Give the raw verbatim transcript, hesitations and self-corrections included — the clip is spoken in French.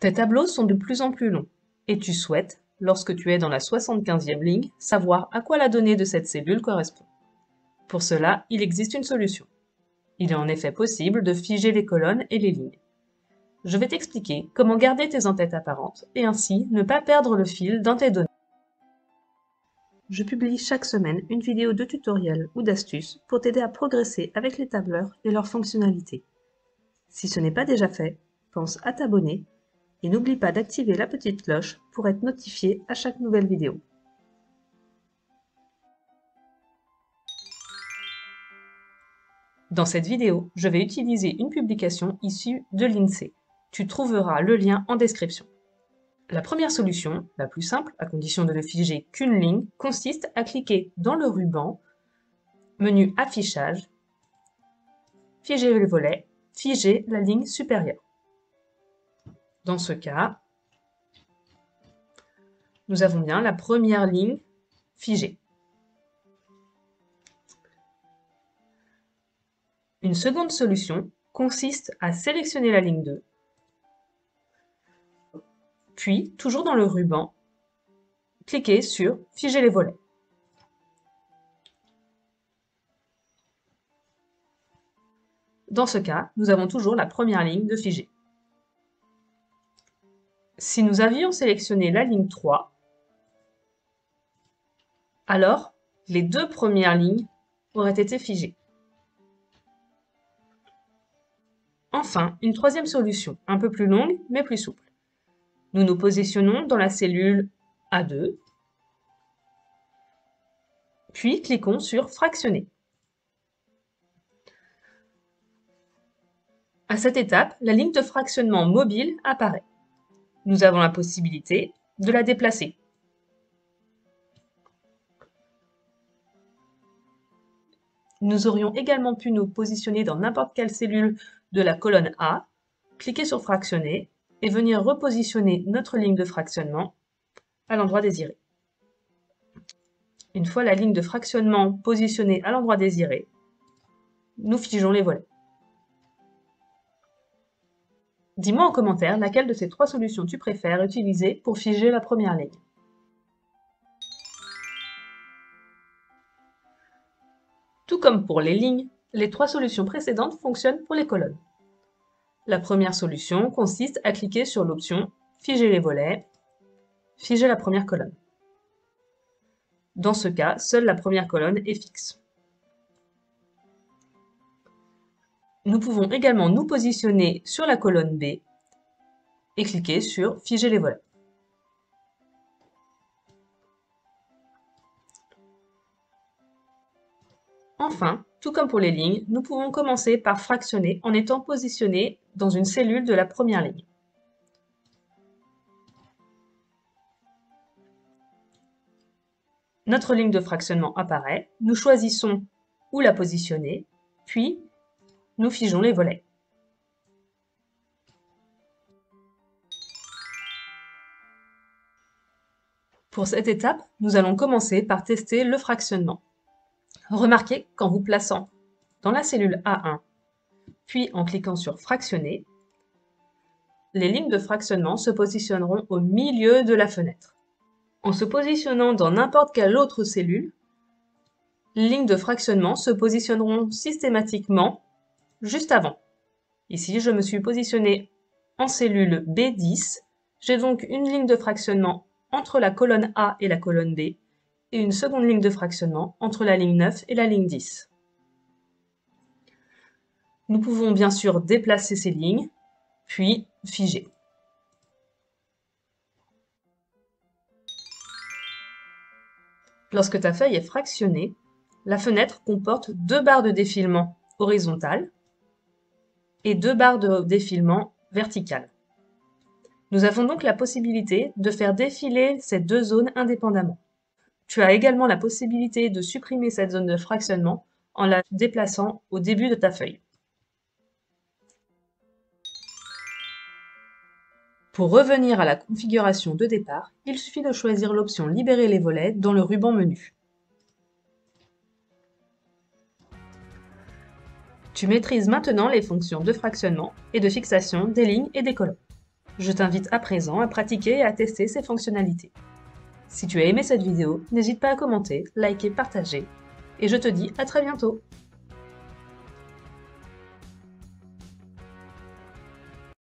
Tes tableaux sont de plus en plus longs et tu souhaites, lorsque tu es dans la soixante-quinzième ligne, savoir à quoi la donnée de cette cellule correspond. Pour cela, il existe une solution. Il est en effet possible de figer les colonnes et les lignes. Je vais t'expliquer comment garder tes entêtes apparentes et ainsi ne pas perdre le fil dans tes données. Je publie chaque semaine une vidéo de tutoriel ou d'astuces pour t'aider à progresser avec les tableurs et leurs fonctionnalités. Si ce n'est pas déjà fait, pense à t'abonner et n'oublie pas d'activer la petite cloche pour être notifié à chaque nouvelle vidéo. Dans cette vidéo, je vais utiliser une publication issue de l'INSEE. Tu trouveras le lien en description. La première solution, la plus simple, à condition de ne figer qu'une ligne, consiste à cliquer dans le ruban, menu Affichage, figer le volet, figer la ligne supérieure. Dans ce cas, nous avons bien la première ligne figée. Une seconde solution consiste à sélectionner la ligne deux, puis, toujours dans le ruban, cliquez sur « Figer les volets ». Dans ce cas, nous avons toujours la première ligne de figée. Si nous avions sélectionné la ligne trois, alors les deux premières lignes auraient été figées. Enfin, une troisième solution, un peu plus longue mais plus souple. Nous nous positionnons dans la cellule A deux, puis cliquons sur « Fractionner ». À cette étape, la ligne de fractionnement mobile apparaît. Nous avons la possibilité de la déplacer. Nous aurions également pu nous positionner dans n'importe quelle cellule de la colonne A, cliquer sur « Fractionner » et venir repositionner notre ligne de fractionnement à l'endroit désiré. Une fois la ligne de fractionnement positionnée à l'endroit désiré, nous figeons les volets. Dis-moi en commentaire laquelle de ces trois solutions tu préfères utiliser pour figer la première ligne. Tout comme pour les lignes, les trois solutions précédentes fonctionnent pour les colonnes. La première solution consiste à cliquer sur l'option « Figer les volets », figer la première colonne. Dans ce cas, seule la première colonne est fixe. Nous pouvons également nous positionner sur la colonne B et cliquer sur « Figer les volets ». Enfin, tout comme pour les lignes, nous pouvons commencer par fractionner en étant positionnés dans une cellule de la première ligne. Notre ligne de fractionnement apparaît, nous choisissons où la positionner, puis nous figeons les volets. Pour cette étape, nous allons commencer par tester le fractionnement. Remarquez qu'en vous plaçant dans la cellule A un, puis en cliquant sur « Fractionner », les lignes de fractionnement se positionneront au milieu de la fenêtre. En se positionnant dans n'importe quelle autre cellule, les lignes de fractionnement se positionneront systématiquement juste avant. Ici, je me suis positionnée en cellule B dix. J'ai donc une ligne de fractionnement entre la colonne A et la colonne B et une seconde ligne de fractionnement entre la ligne neuf et la ligne dix. Nous pouvons bien sûr déplacer ces lignes, puis figer. Lorsque ta feuille est fractionnée, la fenêtre comporte deux barres de défilement horizontales et deux barres de défilement verticales. Nous avons donc la possibilité de faire défiler ces deux zones indépendamment. Tu as également la possibilité de supprimer cette zone de fractionnement en la déplaçant au début de ta feuille. Pour revenir à la configuration de départ, il suffit de choisir l'option « Libérer les volets » dans le ruban menu. Tu maîtrises maintenant les fonctions de fractionnement et de fixation des lignes et des colonnes. Je t'invite à présent à pratiquer et à tester ces fonctionnalités. Si tu as aimé cette vidéo, n'hésite pas à commenter, liker, partager. Et je te dis à très bientôt!